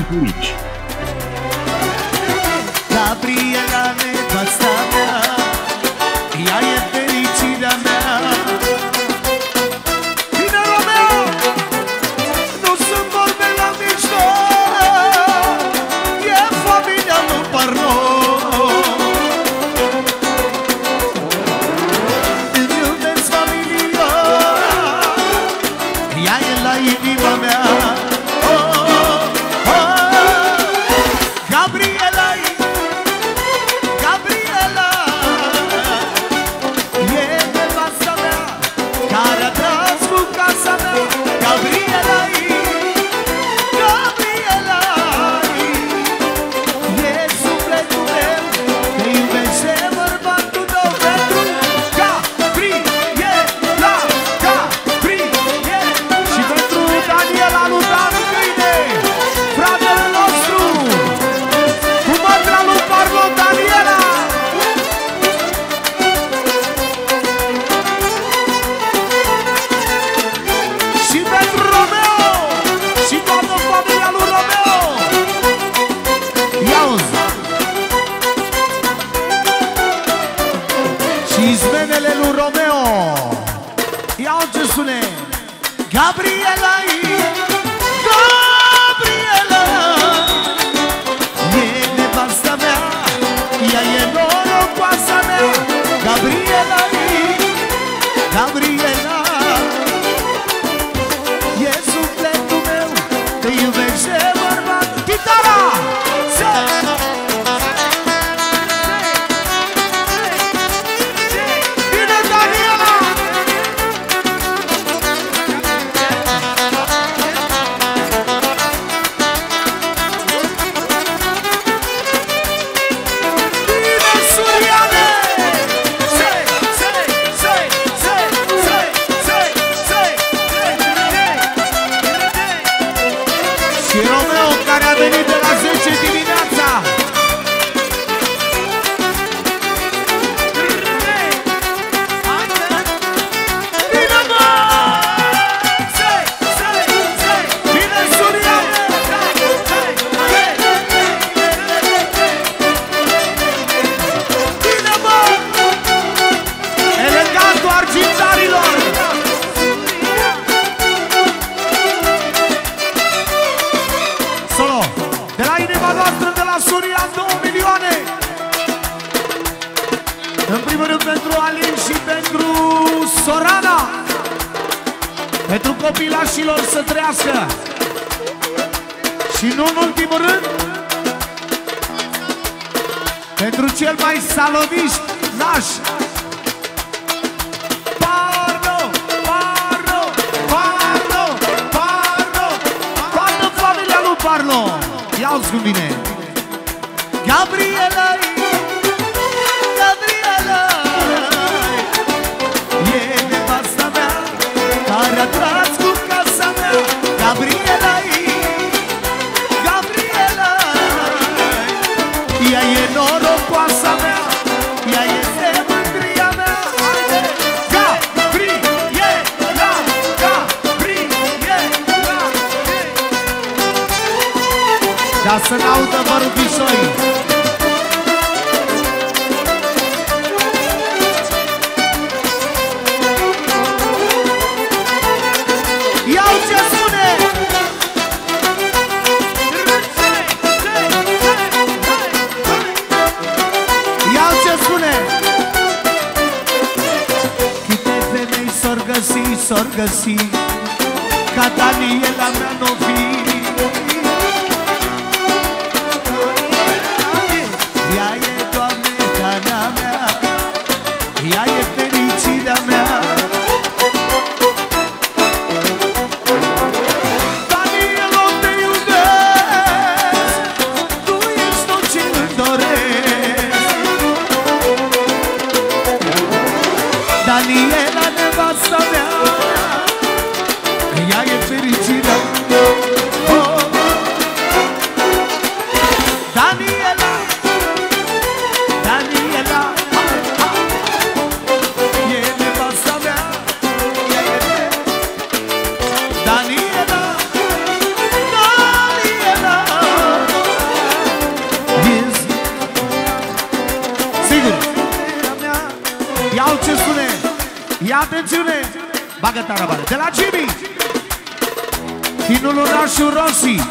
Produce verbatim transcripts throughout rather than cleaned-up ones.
București. Gabriela, nevasta mea, ea e fericirea mea. Bine, Romeo! Nu sunt vorbe la mișto, e familia lui Parlo. Îmi iubesc familia, ea e la inima mea. Gabriela, Gabriela, e nevasta mea, ea e norocoasa mea. Gabriela, Gabriela, e sufletul meu, te iubește bărbat. Chitara! Pentru copilașilor să trăiască. Și nu în ultimul rând, pentru cel mai saloniști naș, Parlo, Parlo, Parlo, Parlo, toată familia lui Parlo. Ia-uți cum vine. Gabriela, Gabriela, e nevasta mea, care a tras cu casa mea. Gabriela, Gabriela, ea e norocoasa mea, ea este mândria mea. Gabriela, Gabriela. Dar să n-audă mărul Bișoi. S-or găsi ca Daniela mea n-o fi. Ea e, Doamne, Dana mea, ea e fericirea mea. Daniela, te iubesc, tu ești tot ce-mi doresc. Daniela, nevasta mea, ea e fericirea. Oh. Daniela, Daniela, ah, ah. E nevasta mea, ea e Daniela, Daniela, Iau ce spune. Ia atențiune. Bagă tarabare. De la Jimmy. Chinul Lunașul Rossi.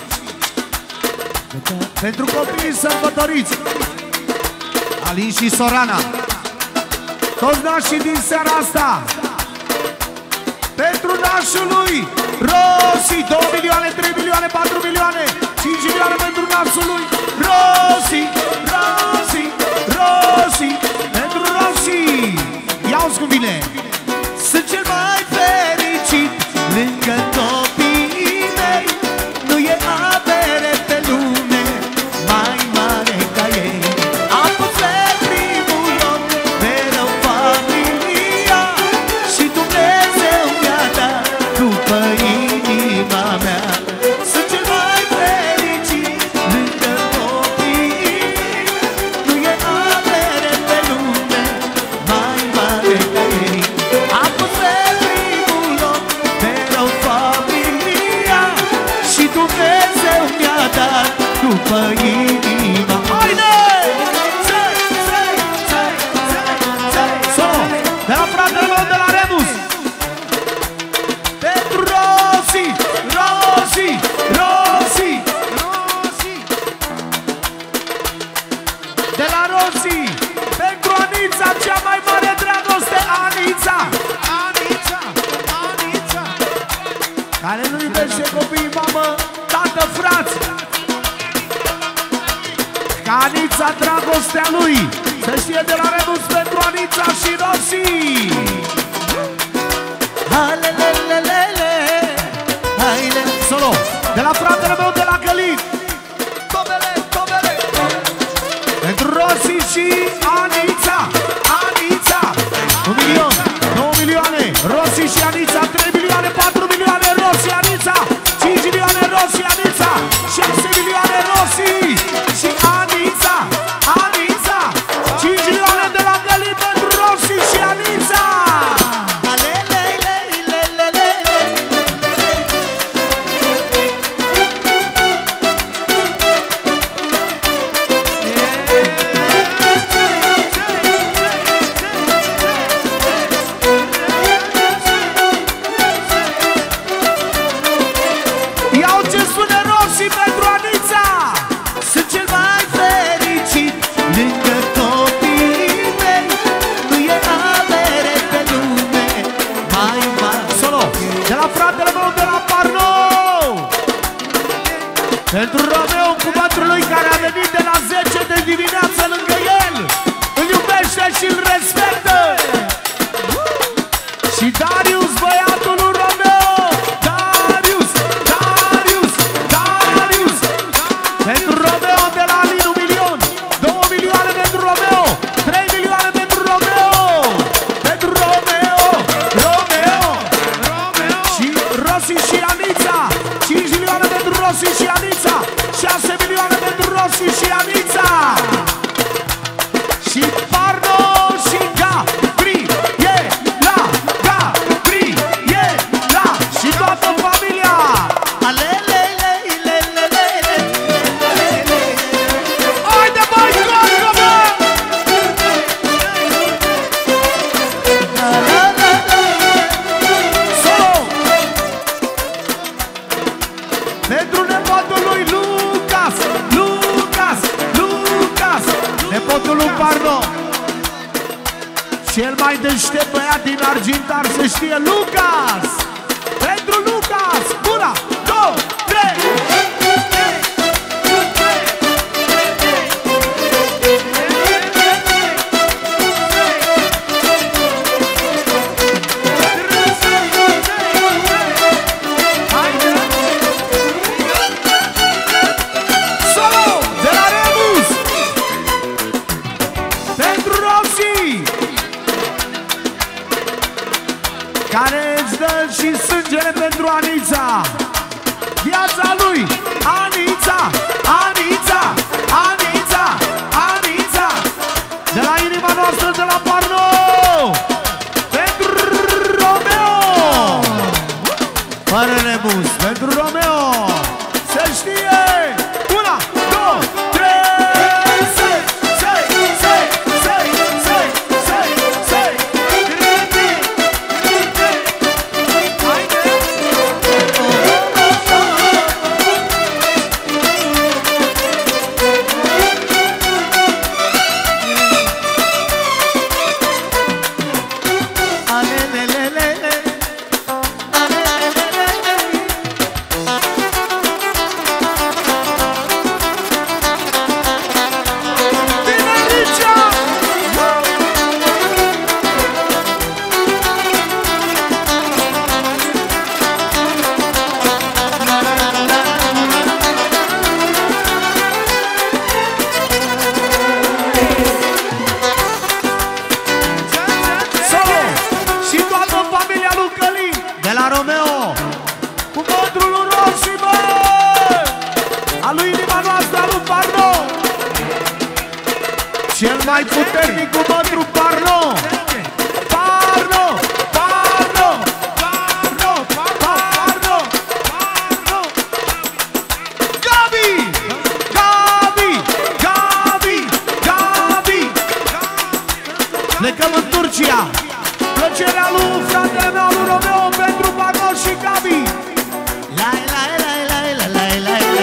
Pentru copiii sărbătoriți. Alin și Sorana. Toți nașii din seara asta. Pentru nașul lui Rossi. două milioane, trei milioane, patru milioane, cinci milioane pentru nașul lui Rossi. Rossi, Rossi. Pentru Rossi. Ia-uzi cum vine. Sunt cel mai fericit lângă copiii mei. Nu e avere pe lume mai mare ca ei. Am pus pe primul loc mereu familia și Dumnezeu mi-a dat după inima mea. Sunt cel mai fericit lângă copiii mei. Nu e avere pe lume mai mare ca ei. Am pus pe primul loc mereu familia și Dumnezeu mi-a dat după inima. Haide! Solo! De la fratele meu de la Remus. Pentru Rossi! Rossi! Rossi! Rossi! De la Rossi! Pentru Anița, cea mai mare dragoste, Anița! Anița! Anița! Care nu iubește copiii, mamă, tată, frați! Ca Anița, dragostea lui! Să știe de la Remus pentru Anița și Rossi! Halelelelele! Haide! Solo! De la fratele meu de la Călin! Tobele, tobele! Pentru Rossi și Anița! Anița! Un milion! Două milioane! Rossi și Anița! Trei milioane! Patru milioane! Rossi, Anița! Cinci milioane! Rossi, Anița! Șase milioane! Rossi și Anița! Anița! Cinci milioane de la Călin pentru Rossi și Anița! Iau ce spune Rossi pentru Anița. Sunt cel mai fericit lângă copiii mei. Nu e avere pe lume mai mare. Solo! De la fratele meu de la Parnou. Pentru Romeo, cubatul lui care a venit de la zece de dimineață lângă el. Îl iubește și îl respectă. Și Darius, băiatul lui Romeo. Darius, Darius, Darius. Pentru Romeo de la Alin, un milion. Două milioane pentru Romeo. Trei milioane pentru Romeo. Pentru Romeo, Romeo, Romeo. Și Rossi și Anița. Cinci milioane pentru Rossi și Anița. Șase milioane pentru Rossi și Anița. Și Parno și Gabriela, Gabriela și toată familia. Haide, băi, coarcă, bă! Solo! Pentru nepotul lui Lucas, Lucas, Lucas, nepotul lui Parno. Cel mai deștept băiat din Argintar, să știe, Lucas! Pentru Lucas! Una, două, trei! Haide! Solo! De la Remus! Pentru Rossi! Care îți dă și sângele pentru Anița. Viața lui, Anița, Anița, Anița, Anița. De la inima noastră, de la Parno. Pentru Romeo. Fără Remus, pentru Romeo. Să știe. Una, două, trei. Sei, sei, sei, sei, sei, sei, sei. Cel mai puternic cu mătru Parno. Parno, Parno, Parno, Parno, Parno. Gabi, Gabi, Gabi, Gabi. Plecăm în Turcia. Plăcerea lui fratele meu, lui Romeo, pentru Parno și Gabi. La la la la la la la la.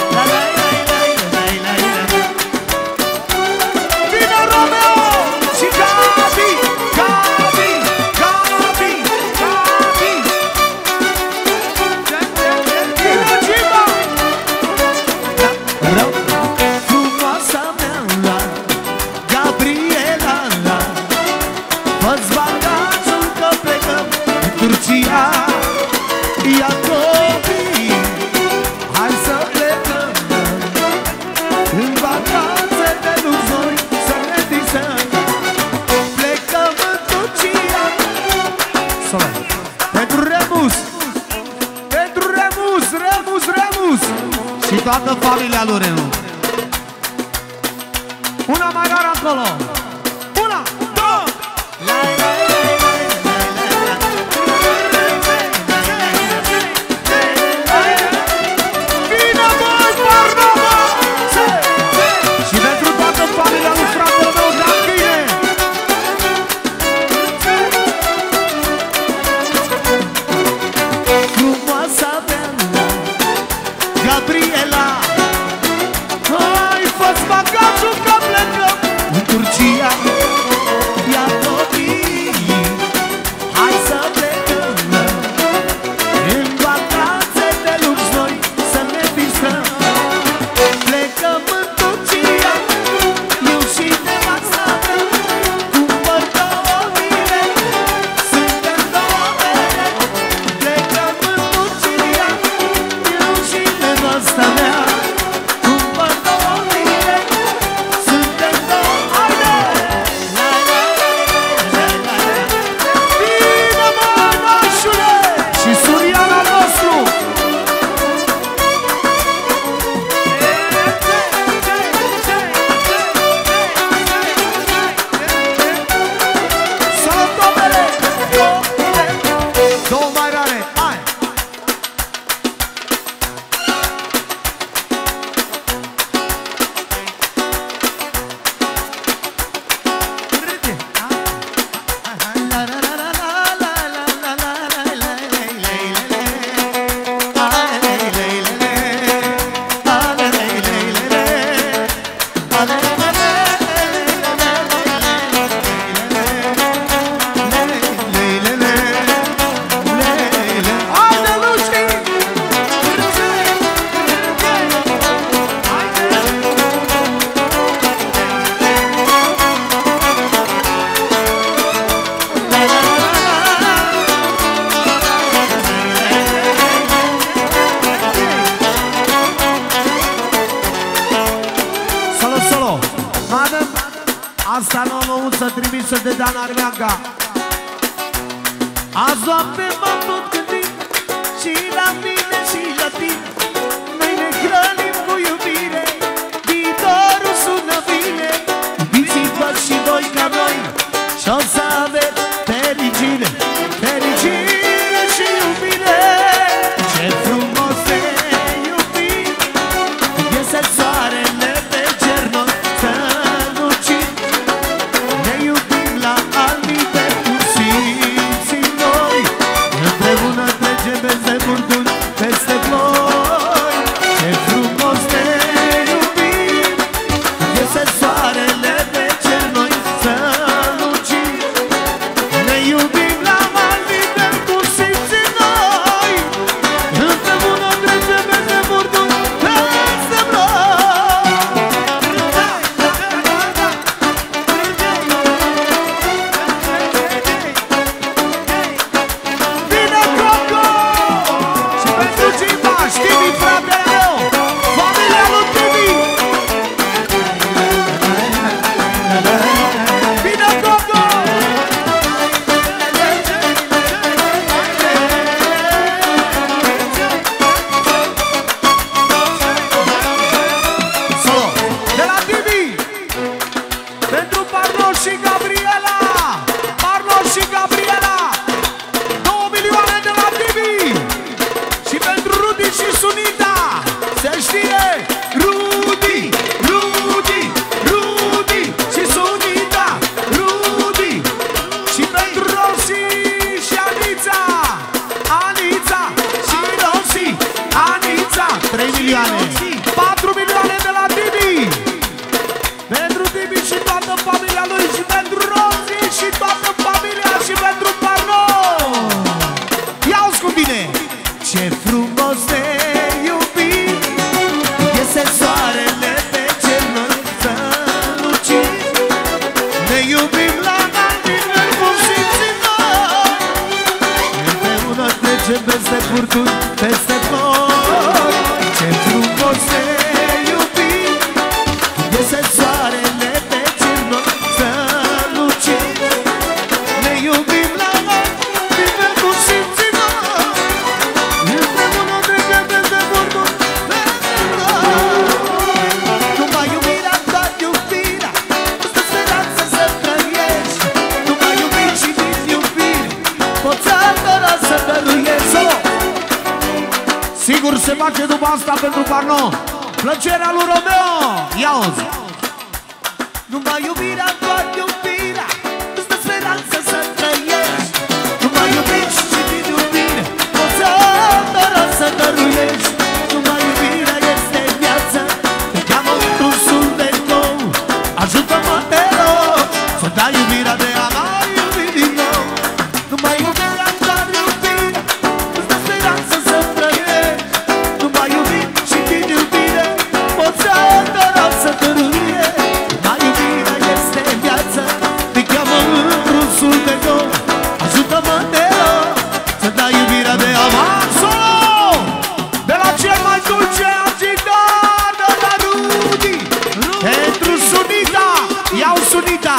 Vino Romeo și Gabi, Gabi, Gabi, Gabi. Vino Giba. Frumoasa mea, la Gabriela, la fă-ți bagajul că plecăm în Turcia. Ia copii, hai să plecăm în vacanțe de luzuri, să ne distrăm. Plecăm în Turcia. Pentru Remus, pentru Remus, Remus, Remus și toată familia lui Remus. Una mai rară acolo. Una, două. La, la, la, la, la, la, la. Vino voi, Parno, mă! Și pentru toată familia lui fratele meu, Danchine. Frumoasa mea, Gabriela, hai, fă-ți bagajul că plecăm în Turcia. Ia copii, hai să plecăm în vacanțe de lux noi, să ne distrăm. Plecăm în Turcia, eu și nevasta mea, cumpăr două bilete, suntem două bere. Plecăm în Turcia, eu și nevasta mea, cumpăr două bilete, suntem două bere. La la la la la la. Bine mă, nașule! Și Surian al nostru! Salut, domnule! Două mai rare, hai! Asta nouă-uță trimisă de Dan Armeaga. Azi noapte m-am tot gândit și la mine și la tine. Noi ne hrănim cu iubire, viitorul sună bine. Iubiți-vă și voi ca noi și-o să aveți fericire, fericire și iubire. Ce frumos te iubim, iese soarele pe cer, noi să nu cim. Ne iubim la anumite și noi împreună trecem peste furtuni, peste ploi. Ce frumos te iubim, iese soarele pe cer, noi să nu cim. se face după asta pentru Parno. Plăcerea lui Romeo. Ia-o-zi. Numai iubirea, doar iubirea îți dă speranță să trăiești. Numai iubiți și din iubire poți să adora să dăruiești. Numai iubirea este viață, te cheamă într-un suflet nou. Ajută-mă, te rog, să dai iubirea de a mai iubi din nou. Numai iubirea, doar iubirea îți dă speranță să trăiești. Numai iubiți și din iubire poți să adora să dăruiești. Numai iubirea este viață, te cheamă într-un suflet nou. Ajută-mă, te rog, să dai iubirea de a mai Solo! De la cel mai dulce agitat de la Rudy. Pentru Sunita. Iau Sunita.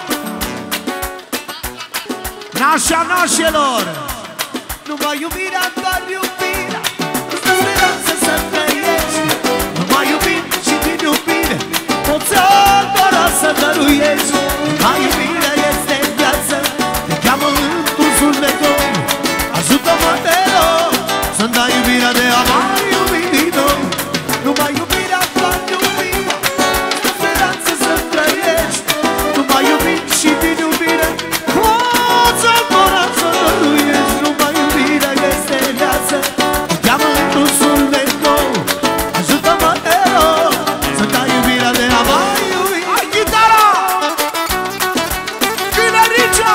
Nașa nașelor. Numai iubirea, doar iubirea îți dă speranță să trăiești. Numai iubit și din iubire poți să adora să dăruiești. Numai iubirea este viață, te cheamă într-un suflet nou. Ajută-mă, te rog, să-mi dai iubirea de a mai iubi din nou. Numai iubirea, doar iubirea îți dă speranță să trăiești. Numai iubit și din iubire poți să adora să dăruiești. Numai iubirea este viață, te cheamă într-un suflet nou. Ajută-mă, te rog, să dai iubirea de a mai iubi. Hai chitara! Vine Ricea!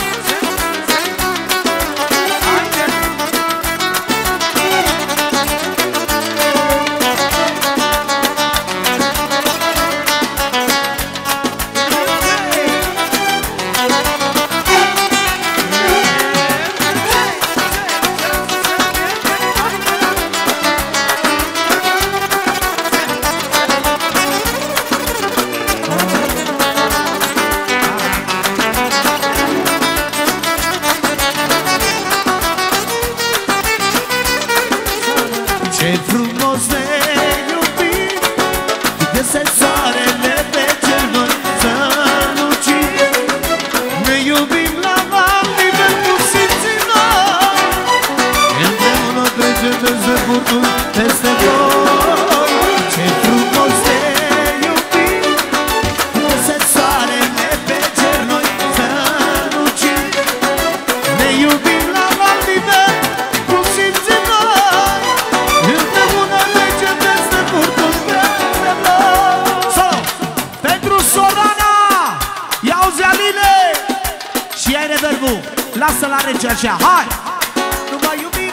Ce frumos ne iubim, iese soarele pe cer, noi strălucim. Ne iubim la mari nivel cu simțim noi, împreună trecem peste furtuni, peste voi. Ce frumos ne iubim, iese soarele pe cer, noi strălucim. Ne iubim la mari nivel cu simțim noi, împreună trecem peste furtuni, peste voi. Solo! Pentru Sorana! Ia-o-zi Aline! Și ai reverbul. Lasă la rece așa. Hai! Numai iubirea